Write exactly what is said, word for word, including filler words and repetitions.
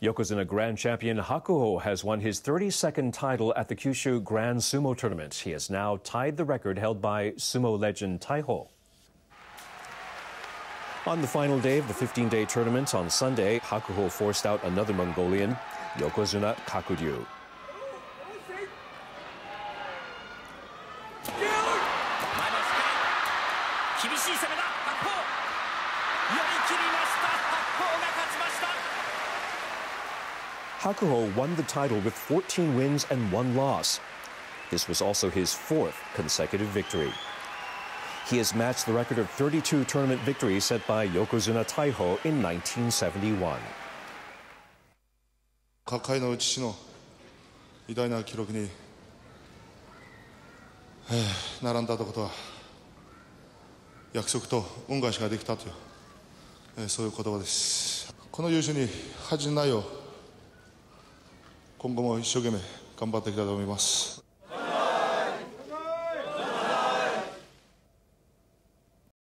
Yokozuna Grand Champion Hakuho has won his thirty-second title at the Kyushu Grand Sumo Tournament. He has now tied the record held by sumo legend Taiho. On the final day of the fifteen-day tournament on Sunday, Hakuho forced out another Mongolian, Yokozuna Kakuryu. Hakuho won the title with fourteen wins and one loss. This was also his fourth consecutive victory. He has matched the record of thirty-two tournament victories set by Yokozuna Taiho in nineteen seventy-one. 各界の父の偉大な記録に並んだことは約束と恩返しができたというそういう言葉です。この優勝に恥じないよう今後も一生懸命頑張っていきたいと思います。